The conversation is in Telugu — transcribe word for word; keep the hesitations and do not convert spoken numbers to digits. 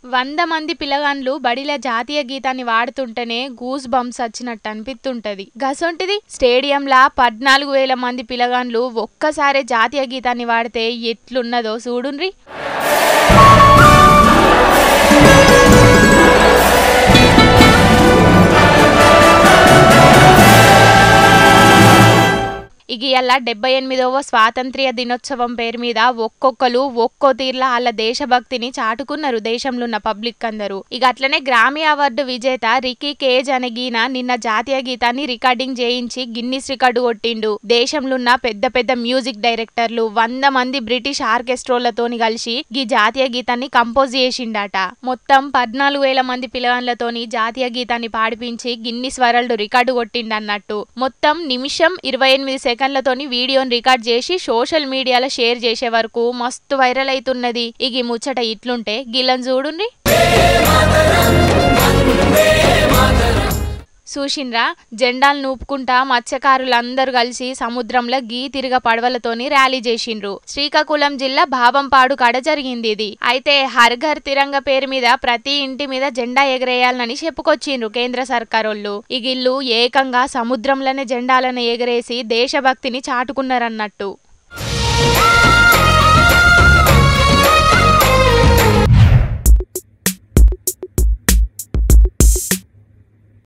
వంద మంది పిల్లగాండ్లు బడిల జాతీయ గీతాన్ని వాడుతుంటేనే గూస్ బంప్స్ వచ్చినట్టు అనిపిస్తుంటది. గసొంటిది స్టేడియంలా పద్నాలుగు వేల మంది పిల్లగాండ్లు ఒక్కసారే జాతీయ గీతాన్ని వాడితే ఎట్లున్నదో చూడుండ్రి. ఇక ఇయాల డెబ్బై ఎనిమిదవ స్వాతంత్ర్య దినోత్సవం పేరు మీద ఒక్కొక్కరు ఒక్కో తీర్ల వాళ్ళ దేశభక్తిని చాటుకున్నారు దేశంలో ఉన్న పబ్లిక్ అందరూ. ఇక అట్లనే గ్రామీ అవార్డు విజేత రికీ కేజ్ అనే గీన నిన్న జాతీయ గీతాన్ని రికార్డింగ్ చేయించి గిన్నిస్ రికార్డు కొట్టిండు. దేశంలో ఉన్న పెద్ద పెద్ద మ్యూజిక్ డైరెక్టర్లు వంద మంది బ్రిటిష్ ఆర్కెస్ట్రోలతోని కలిసి ఈ జాతీయ గీతాన్ని కంపోజ్ చేసిండట. మొత్తం పద్నాలుగు వేల మంది పిల్లగాండ్లతోని జాతీయ గీతాన్ని పాడిపించి గిన్నిస్ వరల్డ్ రికార్డు కొట్టిండు అన్నట్టు. మొత్తం నిమిషం ఇరవై ఎనిమిది సెకండ్ సెకండ్లతోని వీడియోని రికార్డ్ చేసి సోషల్ మీడియాలో షేర్ చేసే వరకు మస్తు వైరల్ అవుతున్నది. ఇగి ముచ్చట ఇట్లుంటే గిల్లని చూడుండ్రి. చూసిండ్రా, జెండాలు నూపుకుంటా మత్స్యకారులందరూ కలిసి సముద్రంలో గీ తిరగ పడవలతోని ర్యాలీ చేసిండ్రు. శ్రీకాకుళం జిల్లా భావంపాడు కాడ జరిగింది ఇది. అయితే హర్ ఘర్ తిరంగ పేరు మీద ప్రతి ఇంటి మీద జెండా ఎగరేయాలని చెప్పుకొచ్చిండ్రు కేంద్ర సర్కారోళ్ళు. ఈ గిల్లు ఏకంగా సముద్రంలోనే జెండాలను ఎగరేసి దేశభక్తిని చాటుకున్నారన్నట్టు.